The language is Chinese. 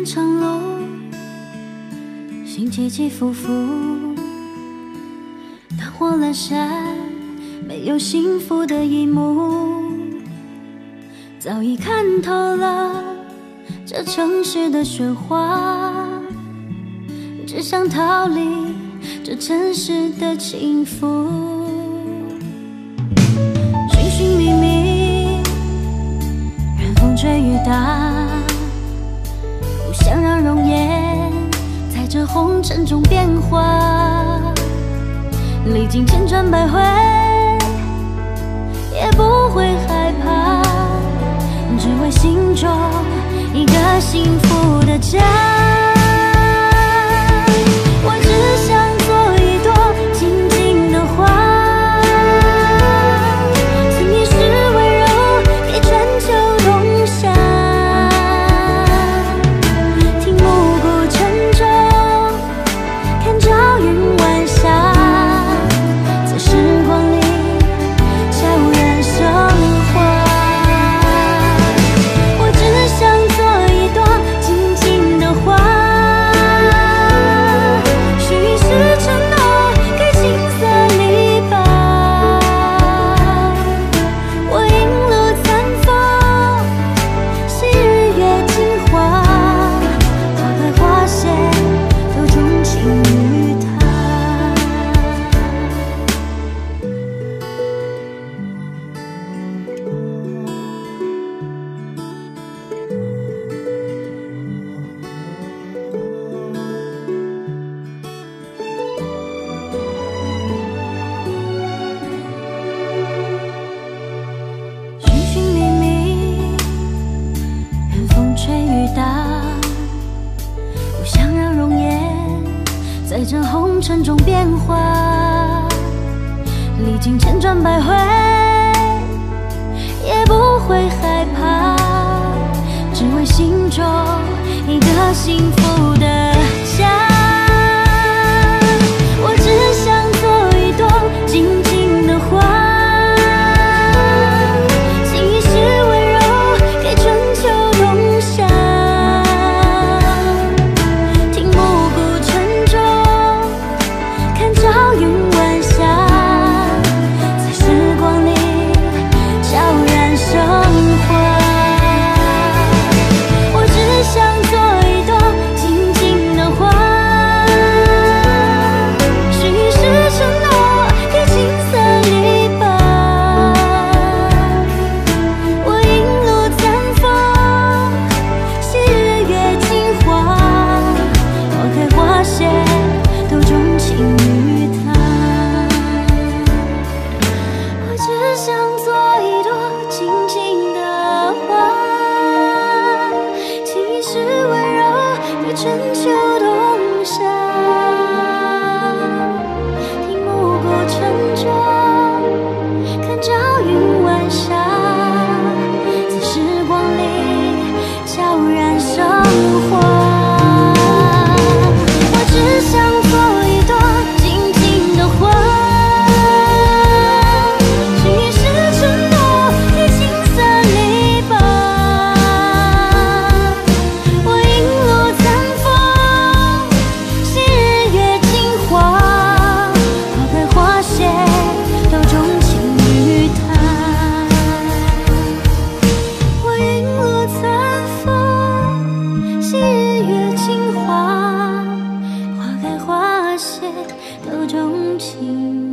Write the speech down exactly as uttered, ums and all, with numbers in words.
漫长路，心起起伏伏，灯火阑珊，没有幸福的一幕。早已看透了这城市的喧哗，只想逃离这城市的轻浮。寻寻觅觅，任风吹雨打，不想让容颜在这红尘中变化。历经千转百回，也不会害怕，只为心中一个幸福的家。我只想做一朵静静的花，情意是温柔给春秋冬夏，听暮鼓晨钟，看朝云晚霞，在时光里悄然升华。我只想做一朵静静的花，许一世承诺给青涩篱笆。我迎路残风，细日月精华，花开花谢都钟情于它。寻寻觅觅，任风吹雨打，不想让容颜在这红尘中变化。历经千转百回，也不会害怕，只为心中一个幸福的家。我只想做一朵静静的花，情意是温柔给春秋冬夏，听暮鼓晨钟，看朝云晚霞，在时光里悄然升华。我只想做一朵静静的花，许一世承诺给青涩篱笆。我迎路残风，细日月精华，花开花谢都钟情于它。我只想做一朵静静的花，情意是温柔给春秋冬夏，听暮鼓晨钟，看朝云晚霞，在时光里悄然升华。我只想做一朵静静的花，许一世承诺给青涩篱笆。我迎路残风，细日月精华，花开花谢都钟情于它。我迎路残风，细日月精华，花开花谢都钟情